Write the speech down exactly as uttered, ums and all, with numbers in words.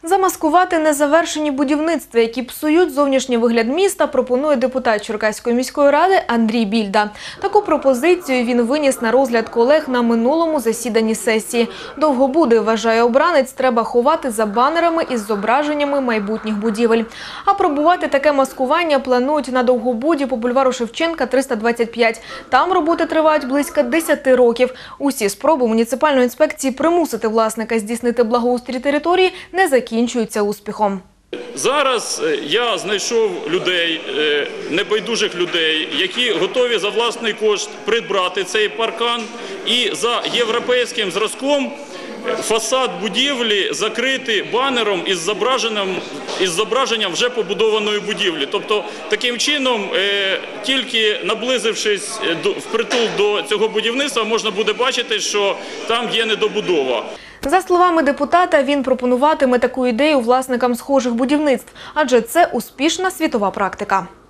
Замаскувати незавершені будівництва, які псують зовнішній вигляд міста, пропонує депутат Черкаської міської ради Андрій Більда. Таку пропозицію він виніс на розгляд колег на минулому засіданні сесії. Довгобуди, вважає обранець, треба ховати за банерами із зображеннями майбутніх будівель. Апробувати таке маскування планують на Довгобуді по бульвару Шевченка, триста двадцять п'ять. Там роботи тривають близько десяти років. Усі спроби муніципальної інспекції примусити власника здійснити благоустрій території не закінчуються успіхом. Зараз я знайшов людей, небайдужих людей, які готові за власний кошт придбати цей паркан і за європейським зразком фасад будівлі закрити банером із зображенням, із зображенням вже побудованої будівлі. Тобто, таким чином, тільки наблизившись впритул до цього будівництва, можна буде бачити, що там є недобудова. За словами депутата, він пропонуватиме таку ідею власникам схожих будівництв, адже це успішна світова практика.